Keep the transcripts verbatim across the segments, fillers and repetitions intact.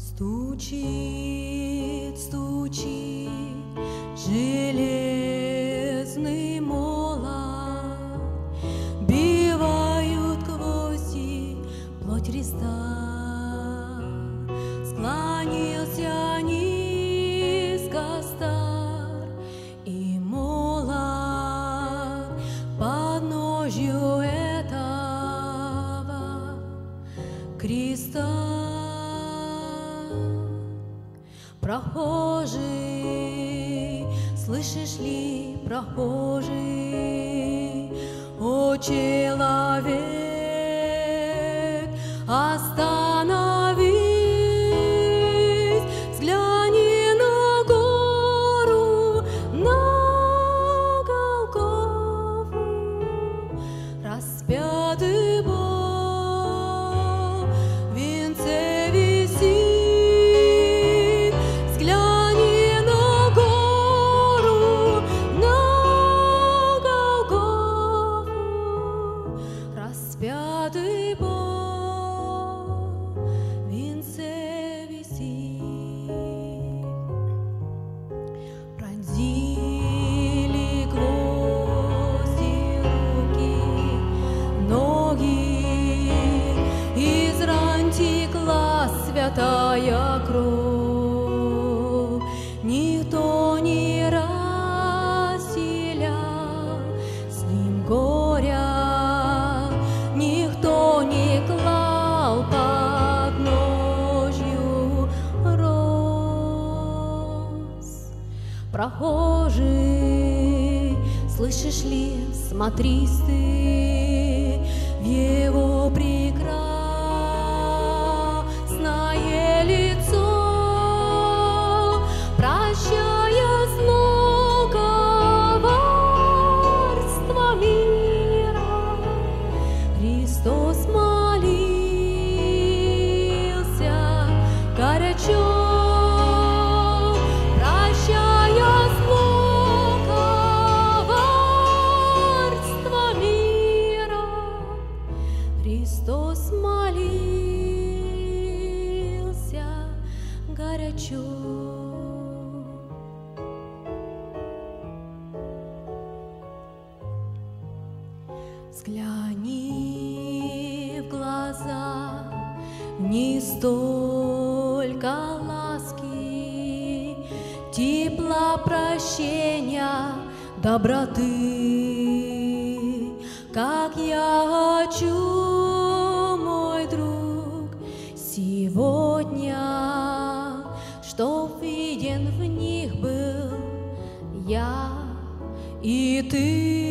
Стучит, стучит железный молот, бивают гвозди плоть Христа. Склонился низко стар и молод подножью этого креста. Прохожий, слышишь ли, прохожий, о человек, остановись, взгляни на гору, на Голгофу, распятый Бог в венце висит. Распятый Бог в венце висит. Пронзили гвозди руки, ноги, из ран текла святая кровь. Никто не разделял с ним горя, не клал под ножью роз. Прохожий, слышишь ли, смотри ты в его прекрасное лицо, прощая зло коварства мира, Христос молился горячо, прощая зло коварства мира. Христос молился горячо. Взгляни в глаза, не столько ласки, тепла, прощения, доброты, как я хочу, мой друг, сегодня, чтоб виден в них был я и ты.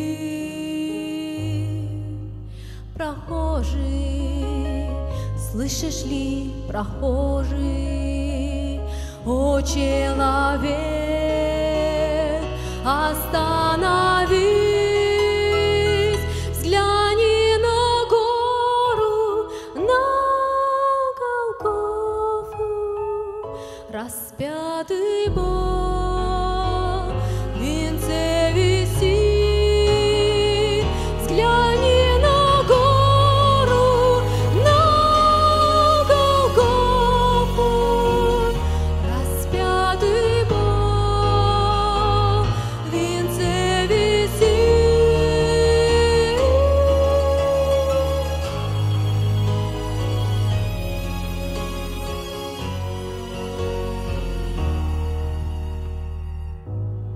Прохожий, слышишь ли, прохожий, о человек, остановись.